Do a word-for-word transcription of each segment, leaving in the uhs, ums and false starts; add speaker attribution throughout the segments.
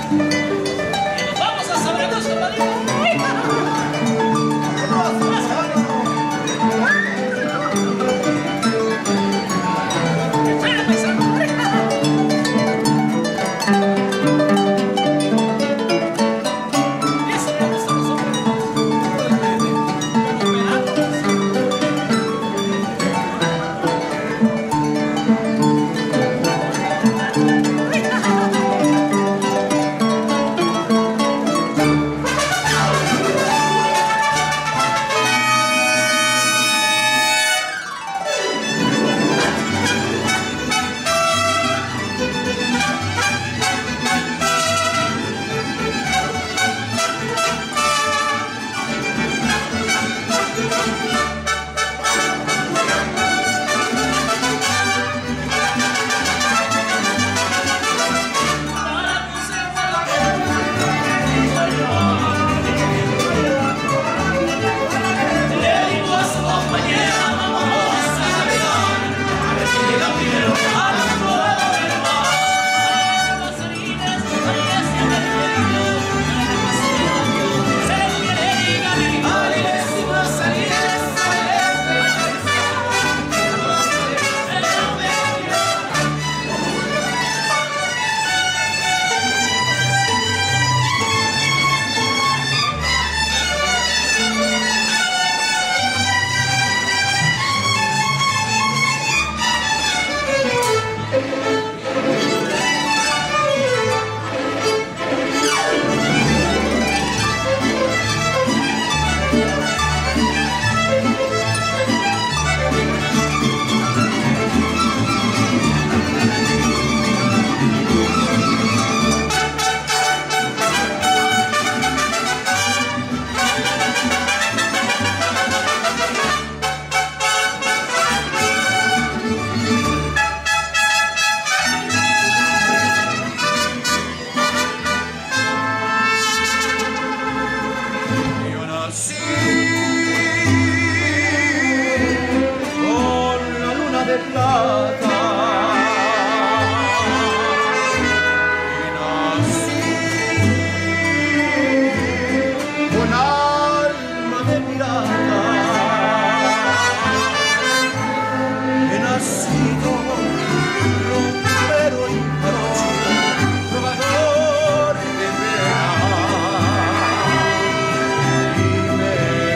Speaker 1: Trovador de pena, dime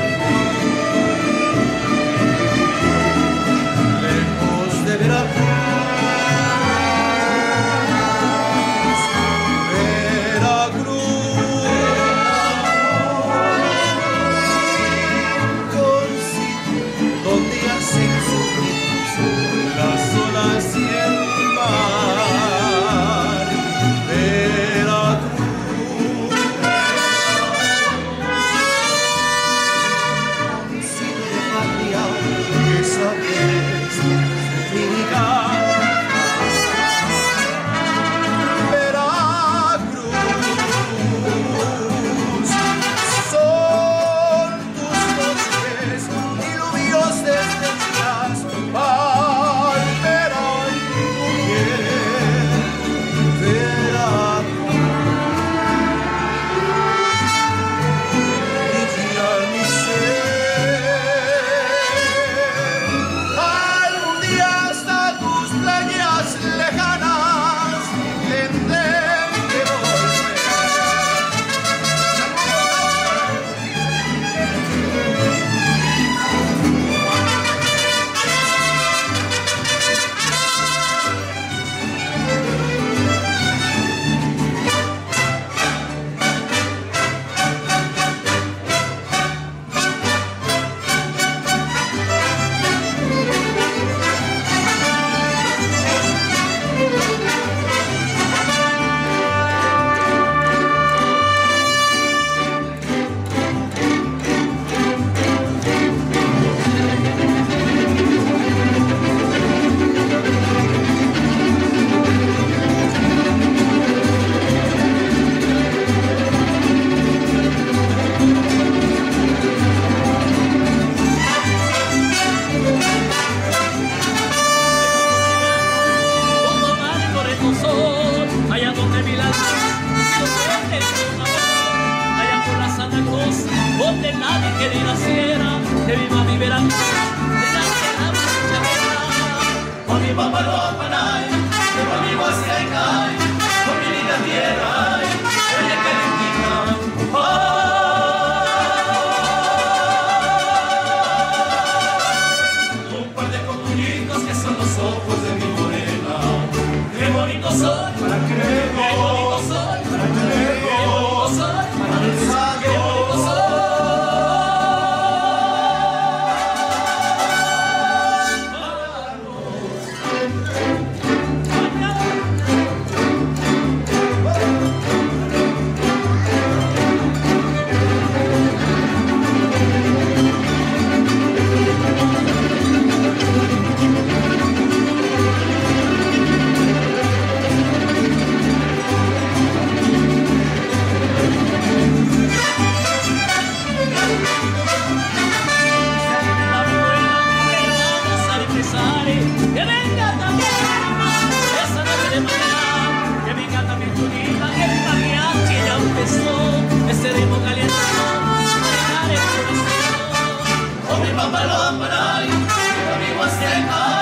Speaker 1: mi querida sierra, que viva mi verano, de la tierra muchachera. Con mi papá lo apanay, con mi huasteca, con mi linda tierra, ella que le un par de comunicos que son los ojos de mi morena. Qué bonito soy, para creer, qué bonito soy, para creer, qué bonito soy, para pensar, qué bonito soy. Que venga también esa noche de mañana, que venga también Julita, que el mariachi ya empezó, ese ritmo caliente manejar el corazón. Con mi papá lo amparay, con mi huasteca.